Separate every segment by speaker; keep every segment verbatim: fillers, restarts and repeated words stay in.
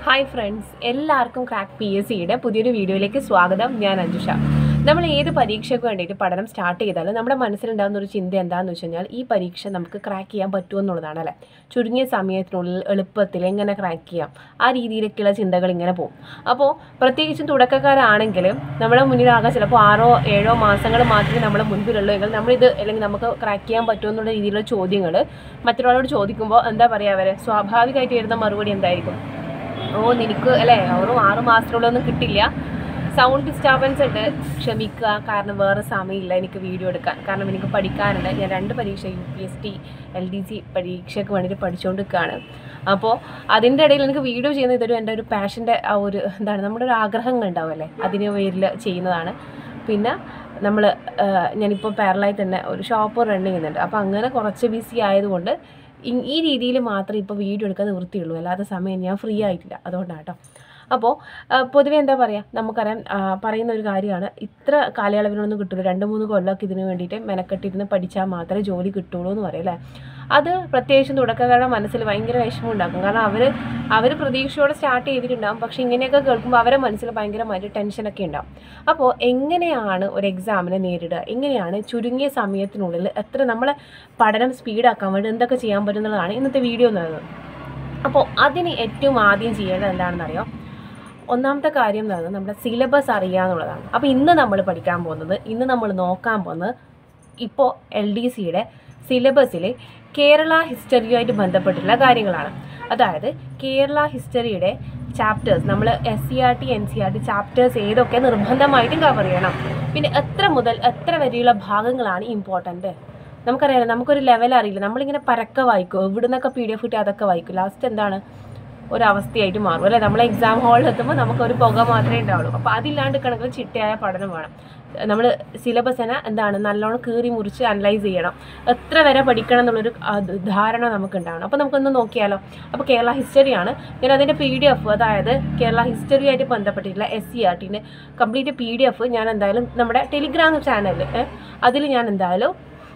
Speaker 1: Hi friends, എല്ലാവർക്കും crack P S സിയുടെ പുതിയൊരു വീഡിയോയിലേക്ക് സ്വാഗതം. ഞാൻ അഞ്ജുഷ. നമ്മൾ ഏത് പരീക്ഷയ്ക്ക് വേണ്ടിയിട്ട് പഠനം സ്റ്റാർട്ട് ചെയ്താലും നമ്മുടെ മനസ്സിലുണ്ടാകുന്ന ഒരു ചിന്ത എന്താണെന്ന് വെച്ച് കഴിഞ്ഞാൽ ഈ പരീക്ഷ നമുക്ക് ക്രാക്ക് ചെയ്യാൻ പറ്റുമെന്നുള്ളതാണ് അല്ലേ. ചുരുങ്ങിയ സമയത്തിനുള്ളിൽ എളുപ്പത്തിൽ എങ്ങനെ ക്രാക്ക് ചെയ്യാം, ആ രീതിയിലേക്കുള്ള ചിന്തകൾ ഇങ്ങനെ പോകും. അപ്പോൾ പ്രത്യേകിച്ചും തുടക്കക്കാരാണെങ്കിലും നമ്മുടെ മുന്നിലാകെ ചിലപ്പോൾ ആറോ ഏഴോ മാസങ്ങൾ മാത്രമേ നമ്മുടെ മുൻപിലുള്ളൂ എങ്കിൽ നമ്മളിത് അല്ലെങ്കിൽ നമുക്ക് ക്രാക്ക് ചെയ്യാൻ പറ്റുമെന്നുള്ള രീതിയിലുള്ള ചോദ്യങ്ങൾ മറ്റൊരാളോട് ചോദിക്കുമ്പോൾ എന്താ പറയുക, അവർ സ്വാഭാവികമായിട്ട് എഴുതുന്ന മറുപടി എന്തായിരിക്കും? ഓ നിനക്ക് അല്ലേ വെറും ആറ് മാസത്തിനുള്ളൊന്നും കിട്ടില്ല, സൗണ്ട് ഡിസ്റ്റർബൻസ് ഉണ്ട്, ക്ഷമിക്കുക, കാരണം വേറെ സമയമില്ല എനിക്ക് വീഡിയോ എടുക്കാൻ, കാരണം എനിക്ക് പഠിക്കാനുണ്ട്, ഞാൻ രണ്ട് പരീക്ഷ U P S T L D C പരീക്ഷയ്ക്ക് വേണ്ടിയിട്ട് പഠിച്ചുകൊണ്ട് നിൽക്കുകയാണ്. അപ്പോൾ അതിൻ്റെ ഇടയിൽ എനിക്ക് വീഡിയോ ചെയ്യുന്നത് ഇതൊരു എൻ്റെ ഒരു പാഷൻ്റെ ആ ഒരു എന്താണ് നമ്മുടെ ഒരു ആഗ്രഹങ്ങൾ ഉണ്ടാവുമല്ലേ, അതിന് പേരിൽ ചെയ്യുന്നതാണ്. പിന്നെ നമ്മൾ ഞാനിപ്പോൾ പാരലായി തന്നെ ഒരു ഷോപ്പ് റൺ ചെയ്യുന്നുണ്ട്. അപ്പോൾ അങ്ങനെ കുറച്ച് ബിസി ആയതുകൊണ്ട് ഈ രീതിയിൽ മാത്രമേ ഇപ്പോൾ വീഡിയോ എടുക്കാൻ നിവൃത്തിയുള്ളൂ, അല്ലാത്ത സമയം ഞാൻ ഫ്രീ ആയിട്ടില്ല, അതുകൊണ്ടാണ് കേട്ടോ. അപ്പോൾ പൊതുവേ എന്താ പറയുക, നമുക്കറിയാം പറയുന്ന ഒരു കാര്യമാണ്, ഇത്ര കാലയളവിനൊന്നും കിട്ടുള്ളൂ, രണ്ട് മൂന്ന് കൊല്ലമൊക്കെ ഇതിന് വേണ്ടിയിട്ട് മെനക്കെട്ടിരുന്ന് പഠിച്ചാൽ മാത്രമേ ജോലി കിട്ടുള്ളൂ എന്ന് പറയും അല്ലേ. അത് പ്രത്യേകിച്ചും തുടക്കക്കാരുടെ മനസ്സിൽ ഭയങ്കര വിഷമം ഉണ്ടാക്കും. കാരണം അവർ അവർ പ്രതീക്ഷയോടെ സ്റ്റാർട്ട് ചെയ്തിട്ടുണ്ടാകും, പക്ഷേ ഇങ്ങനെയൊക്കെ കേൾക്കുമ്പോൾ അവരെ മനസ്സിൽ ഭയങ്കരമായിട്ട് ടെൻഷനൊക്കെ ഉണ്ടാകും. അപ്പോൾ എങ്ങനെയാണ് ഒരു എക്സാമിനെ നേരിടുക, എങ്ങനെയാണ് ചുരുങ്ങിയ സമയത്തിനുള്ളിൽ എത്ര നമ്മളെ പഠനം സ്പീഡാക്കാൻ വേണ്ടി എന്തൊക്കെ ചെയ്യാൻ പറ്റുന്നതാണ് ഇന്നത്തെ വീഡിയോ എന്ന് പറയുന്നത്. അപ്പോൾ അതിന് ഏറ്റവും ആദ്യം ചെയ്യേണ്ടത് എന്താണെന്നറിയോ, ഒന്നാമത്തെ കാര്യം എന്ന് പറയുന്നത് നമ്മുടെ സിലബസ് അറിയുക എന്നുള്ളതാണ്. അപ്പോൾ ഇന്ന് നമ്മൾ പഠിക്കാൻ പോകുന്നത്, ഇന്ന് നമ്മൾ നോക്കാൻ പോകുന്നത് ഇപ്പോൾ എൽ ഡി സിയുടെ സിലബസിൽ കേരള ഹിസ്റ്ററിയുമായിട്ട് ബന്ധപ്പെട്ടുള്ള കാര്യങ്ങളാണ്. അതായത് കേരള ഹിസ്റ്ററിയുടെ ചാപ്റ്റേഴ്സ് നമ്മൾ S C R T N C R T chapters ഏതൊക്കെ നിർബന്ധമായിട്ടും കവർ ചെയ്യണം, പിന്നെ എത്ര മുതൽ എത്ര വരെയുള്ള ഭാഗങ്ങളാണ് ഇമ്പോർട്ടൻറ്റ്. നമുക്കറിയാലോ, നമുക്കൊരു ലെവൽ അറിയില്ല, നമ്മളിങ്ങനെ പരക്കെ വായിക്കും, എവിടെ നിന്നൊക്കെ പി ഡി എഫ് കിട്ടി അതൊക്കെ വായിക്കും, ലാസ്റ്റ് എന്താണ് ഒരവസ്ഥയായിട്ട് മാറും അല്ലേ. നമ്മൾ എക്സാം ഹാളിൽ എത്തുമ്പോൾ നമുക്കൊരു പുക മാത്രമേ ഉണ്ടാവുള്ളൂ. അപ്പോൾ അതില്ലാണ്ട് കണക്കിൽ ചിട്ടയായ പഠനം വേണം. നമ്മൾ സിലബസിനെ എന്താണ് നല്ലോണം കീറി മുറിച്ച് അനലൈസ് ചെയ്യണം, എത്ര വരെ പഠിക്കണം എന്നുള്ളൊരു ധാരണ നമുക്ക് ഉണ്ടാവണം. അപ്പോൾ നമുക്കൊന്ന് നോക്കിയാലോ. അപ്പോൾ കേരള ഹിസ്റ്ററിയാണ്, ഞാൻ അതിൻ്റെ പി ഡി എഫ്, അതായത് കേരള ഹിസ്റ്ററിയായിട്ട് ബന്ധപ്പെട്ടിട്ടുള്ള എസ് സി ആർ ടിൻ്റെ കംപ്ലീറ്റ് പി ഡി എഫ് ഞാൻ എന്തായാലും നമ്മുടെ ടെലിഗ്രാം ചാനലിൽ അതിൽ ഞാൻ എന്തായാലും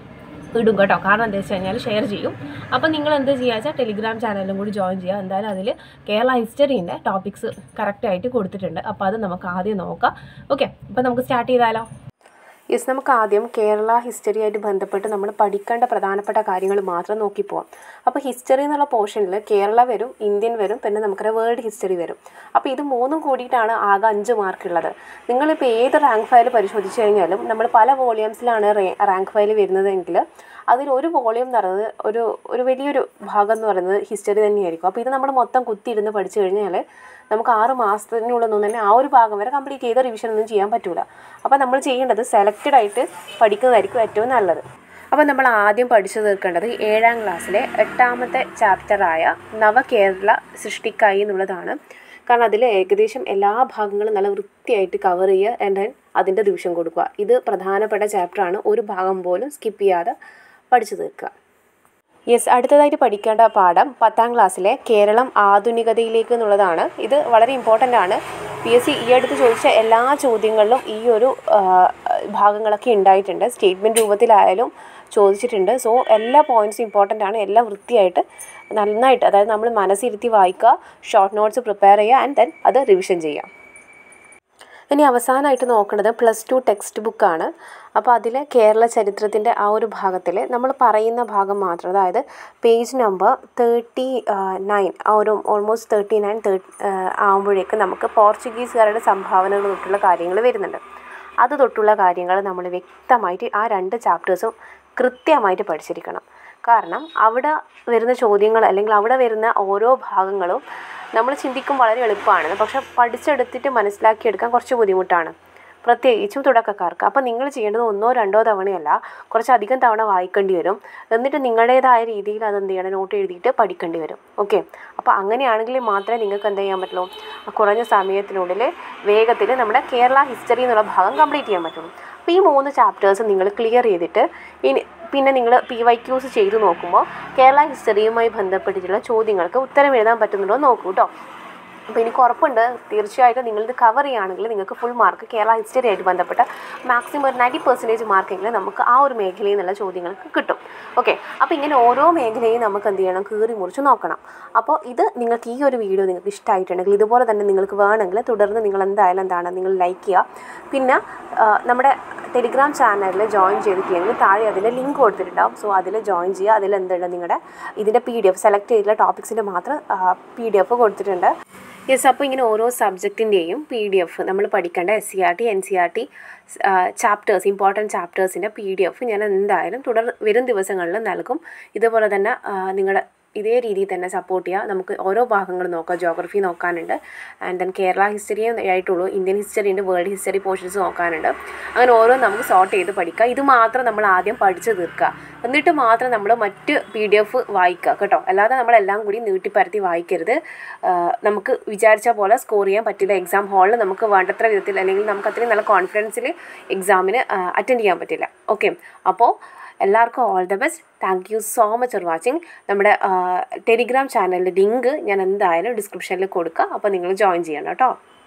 Speaker 1: ഇടും കേട്ടോ. കാരണം എന്താ വെച്ച് കഴിഞ്ഞാൽ ഷെയർ ചെയ്യും. അപ്പോൾ നിങ്ങൾ എന്ത് ചെയ്യുക വെച്ചാൽ ടെലിഗ്രാം ചാനലിലും കൂടി ജോയിൻ ചെയ്യുക. എന്തായാലും അതിൽ കേരള ഹിസ്റ്ററീൻ്റെ ടോപ്പിക്സ് കറക്റ്റായിട്ട് കൊടുത്തിട്ടുണ്ട്. അപ്പോൾ അത് നമുക്ക് ആദ്യം നോക്കാം. ഓക്കെ, അപ്പോൾ നമുക്ക് സ്റ്റാർട്ട് ചെയ്താലോ. യെസ്, നമുക്ക് ആദ്യം കേരള ഹിസ്റ്ററിയായിട്ട് ബന്ധപ്പെട്ട് നമ്മൾ പഠിക്കേണ്ട പ്രധാനപ്പെട്ട കാര്യങ്ങൾ മാത്രം നോക്കിപ്പോവാം. അപ്പോൾ ഹിസ്റ്ററി എന്നുള്ള പോർഷനിൽ കേരള വരും, ഇന്ത്യൻ വരും, പിന്നെ നമുക്കൊരു വേൾഡ് ഹിസ്റ്ററി വരും. അപ്പോൾ ഇത് മൂന്നും കൂടിയിട്ടാണ് ആകെ അഞ്ച് മാർക്കുള്ളത്. നിങ്ങളിപ്പോൾ ഏത് റാങ്ക് ഫയൽ പരിശോധിച്ച് കഴിഞ്ഞാലും നമ്മൾ പല വോളിയംസിലാണ് റാങ്ക് ഫയൽ വരുന്നതെങ്കിൽ അതിൽ ഒരു വോളിയം എന്ന് പറയുന്നത് ഒരു ഒരു വലിയൊരു ഭാഗം എന്ന് പറയുന്നത് ഹിസ്റ്ററി തന്നെയായിരിക്കും. അപ്പോൾ ഇത് നമ്മൾ മൊത്തം കുത്തിയിരുന്ന് പഠിച്ചു കഴിഞ്ഞാൽ നമുക്ക് ആറ് മാസത്തിനുള്ളൊന്നും തന്നെ ആ ഒരു ഭാഗം വരെ കംപ്ലീറ്റ് ചെയ്ത റിവിഷൻ ഒന്നും ചെയ്യാൻ പറ്റില്ല. അപ്പോൾ നമ്മൾ ചെയ്യേണ്ടത് സെലക്റ്റഡ് ആയിട്ട് പഠിക്കുന്നതായിരിക്കും ഏറ്റവും നല്ലത്. അപ്പോൾ നമ്മൾ ആദ്യം പഠിച്ചു തീർക്കേണ്ടത് ഏഴാം ക്ലാസ്സിലെ എട്ടാമത്തെ ചാപ്റ്ററായ നവകേരള സൃഷ്ടിക്കായി എന്നുള്ളതാണ്. കാരണം അതിൽ ഏകദേശം എല്ലാ ഭാഗങ്ങളും നല്ല വൃത്തിയായിട്ട് കവർ ചെയ്യുക, ആൻഡ് അതിൻ്റെ റിവിഷൻ കൊടുക്കുക. ഇത് പ്രധാനപ്പെട്ട ചാപ്റ്ററാണ്, ഒരു ഭാഗം പോലും സ്കിപ്പ് ചെയ്യാതെ പഠിച്ചു തീർക്കുക. യെസ്, അടുത്തതായിട്ട് പഠിക്കേണ്ട പാഠം പത്താം ക്ലാസ്സിലെ കേരളം ആധുനികതയിലേക്ക് എന്നുള്ളതാണ്. ഇത് വളരെ ഇമ്പോർട്ടൻ്റ് ആണ്. പി എസ് സി ഈ അടുത്ത് ചോദിച്ച എല്ലാ ചോദ്യങ്ങളിലും ഈ ഒരു ഭാഗങ്ങളൊക്കെ ഉണ്ടായിട്ടുണ്ട്, സ്റ്റേറ്റ്മെൻറ്റ് രൂപത്തിലായാലും ചോദിച്ചിട്ടുണ്ട്. സോ എല്ലാ പോയിൻറ്റ്സും ഇമ്പോർട്ടൻ്റ് ആണ്, എല്ലാം വൃത്തിയായിട്ട് നന്നായിട്ട്, അതായത് നമ്മൾ മനസ്സിരുത്തി വായിക്കുക, ഷോർട്ട് നോട്ട്സ് പ്രിപ്പയർ ചെയ്യുക, ആൻഡ് ദെൻ അത് റിവിഷൻ ചെയ്യുക. ഇനി അവസാനമായിട്ട് നോക്കുന്നത് പ്ലസ് ടു ടെക്സ്റ്റ് ബുക്കാണ്. അപ്പോൾ അതിൽ കേരള ചരിത്രത്തിൻ്റെ ആ ഒരു ഭാഗത്തിൽ നമ്മൾ പറയുന്ന ഭാഗം മാത്രം, അതായത് പേജ് നമ്പർ തേർട്ടി നയൻ ആ ഒരു ഓൾമോസ്റ്റ് തേർട്ടി നയൻ തേർട്ടി ആകുമ്പോഴേക്ക് നമുക്ക് പോർച്ചുഗീസുകാരുടെ സംഭാവനകൾ തൊട്ടുള്ള കാര്യങ്ങൾ വരുന്നുണ്ട്. അത് തൊട്ടുള്ള കാര്യങ്ങൾ നമ്മൾ വ്യക്തമായിട്ട് ആ രണ്ട് ചാപ്റ്റേഴ്സും കൃത്യമായിട്ട് പഠിച്ചിരിക്കണം. കാരണം അവിടെ വരുന്ന ചോദ്യങ്ങൾ അല്ലെങ്കിൽ അവിടെ വരുന്ന ഓരോ ഭാഗങ്ങളും നമ്മൾ ചിന്തിക്കും വളരെ എളുപ്പമാണ്, പക്ഷെ പഠിച്ചെടുത്തിട്ട് മനസ്സിലാക്കിയെടുക്കാൻ കുറച്ച് ബുദ്ധിമുട്ടാണ്, പ്രത്യേകിച്ചും തുടക്കക്കാർക്ക്. അപ്പോൾ നിങ്ങൾ ചെയ്യേണ്ടത് ഒന്നോ രണ്ടോ തവണയല്ല, കുറച്ചധികം തവണ വായിക്കേണ്ടി വരും. എന്നിട്ട് നിങ്ങളുടേതായ രീതിയിൽ അതെന്ത് ചെയ്യണം, നോട്ട് എഴുതിയിട്ട് പഠിക്കേണ്ടി വരും. ഓക്കെ, അപ്പോൾ അങ്ങനെയാണെങ്കിൽ മാത്രമേ നിങ്ങൾക്ക് എന്ത് ചെയ്യാൻ പറ്റുള്ളൂ, കുറഞ്ഞ സമയത്തിനുള്ളിൽ വേഗത്തിൽ നമ്മുടെ കേരള ഹിസ്റ്ററി എന്നുള്ള ഭാഗം കംപ്ലീറ്റ് ചെയ്യാൻ പറ്റുള്ളൂ. അപ്പോൾ ഈ മൂന്ന് ചാപ്റ്റേഴ്സ് നിങ്ങൾ ക്ലിയർ ചെയ്തിട്ട് ഇനി പിന്നെ നിങ്ങൾ പി വൈ ക്യൂസ് ചെയ്ത് നോക്കുമ്പോൾ കേരള ഹിസ്റ്ററിയുമായി ബന്ധപ്പെട്ടിട്ടുള്ള ചോദ്യങ്ങൾക്ക് ഉത്തരം എഴുതാൻ പറ്റുന്നുണ്ടോ നോക്കൂ കേട്ടോ. അപ്പോൾ എനിക്ക് ഉറപ്പുണ്ട് തീർച്ചയായിട്ടും നിങ്ങളിത് കവർ ചെയ്യുകയാണെങ്കിൽ നിങ്ങൾക്ക് ഫുൾ മാർക്ക് കേരള ഹിസ്റ്ററി ആയിട്ട് ബന്ധപ്പെട്ട മാക്സിമം ഒരു നയൻറ്റി പെർസെൻറ്റേജ് മാർക്കെങ്കിലും നമുക്ക് ആ ഒരു മേഖലയിൽ നിന്നുള്ള ചോദ്യങ്ങൾക്ക് കിട്ടും. ഓക്കെ, അപ്പോൾ ഇങ്ങനെ ഓരോ മേഖലയും നമുക്ക് എന്ത് ചെയ്യണം, കീറി മുറിച്ച് നോക്കണം. അപ്പോൾ ഇത് നിങ്ങൾക്ക് ഈ ഒരു വീഡിയോ നിങ്ങൾക്ക് ഇഷ്ടമായിട്ടുണ്ടെങ്കിൽ ഇതുപോലെ തന്നെ നിങ്ങൾക്ക് വേണമെങ്കിൽ തുടർന്ന് നിങ്ങൾ എന്തായാലും എന്താണ് നിങ്ങൾ ലൈക്ക് ചെയ്യുക. പിന്നെ നമ്മുടെ ടെലിഗ്രാം ചാനലിൽ ജോയിൻ ചെയ്തിട്ടില്ലെങ്കിൽ താഴെ അതിൻ്റെ ലിങ്ക് കൊടുത്തിട്ടുണ്ടാവും. സോ അതിൽ ജോയിൻ ചെയ്യുക. അതിൽ എന്തുണ്ട്, നിങ്ങളുടെ ഇതിൻ്റെ പി ഡി എഫ് സെലക്ട് ചെയ്തിട്ടുള്ള ടോപ്പിക്സിൻ്റെ മാത്രം പി ഡി എഫ് കൊടുത്തിട്ടുണ്ട്. യെസ്, അപ്പോൾ ഇങ്ങനെ ഓരോ സബ്ജക്റ്റിൻ്റെയും പി ഡി എഫ് നമ്മൾ പഠിക്കേണ്ട S C R T N C R T chapters important ചാപ്റ്റേഴ്സിൻ്റെ പി ഡി എഫ് ഞാൻ എന്തായാലും തുടർ വരും ദിവസങ്ങളിൽ നൽകും. ഇതുപോലെ തന്നെ നിങ്ങളുടെ ഇതേ രീതിയിൽ തന്നെ സപ്പോർട്ട് ചെയ്യുക. നമുക്ക് ഓരോ ഭാഗങ്ങൾ നോക്കാം. ജോഗ്രഫി നോക്കാനുണ്ട്, ആൻഡ് ദെൻ കേരള ഹിസ്റ്ററിയേ ആയിട്ടുള്ളൂ, ഇന്ത്യൻ ഹിസ്റ്ററി ഉണ്ട്, വേൾഡ് ഹിസ്റ്ററി പോർഷൻസ് നോക്കാനുണ്ട്. അങ്ങനെ ഓരോ നമുക്ക് സോർട്ട് ചെയ്ത് പഠിക്കുക. ഇത് മാത്രം നമ്മൾ ആദ്യം പഠിച്ച് തീർക്കുക, എന്നിട്ട് മാത്രം നമ്മൾ മറ്റ് പി ഡി എഫ് വായിക്കുക കേട്ടോ. അല്ലാതെ നമ്മളെല്ലാം കൂടി നീട്ടിപ്പരത്തി വായിക്കരുത്. നമുക്ക് വിചാരിച്ച പോലെ സ്കോർ ചെയ്യാൻ പറ്റില്ല. എക്സാം ഹാളിൽ നമുക്ക് വേണ്ടത്ര വിധത്തിൽ അല്ലെങ്കിൽ നമുക്ക് അത്രയും നല്ല കോൺഫിഡൻസിൽ എക്സാമിന് അറ്റൻഡ് ചെയ്യാൻ പറ്റില്ല. ഓക്കെ, അപ്പോൾ എല്ലാവർക്കും all the best. Thank you so much for watching. നമ്മുടെ ടെലിഗ്രാം ചാനലിൻ്റെ ലിങ്ക് ഞാൻ എന്തായാലും ഡിസ്ക്രിപ്ഷനിൽ കൊടുക്കുക. അപ്പോൾ നിങ്ങൾ ജോയിൻ ചെയ്യണം കേട്ടോ.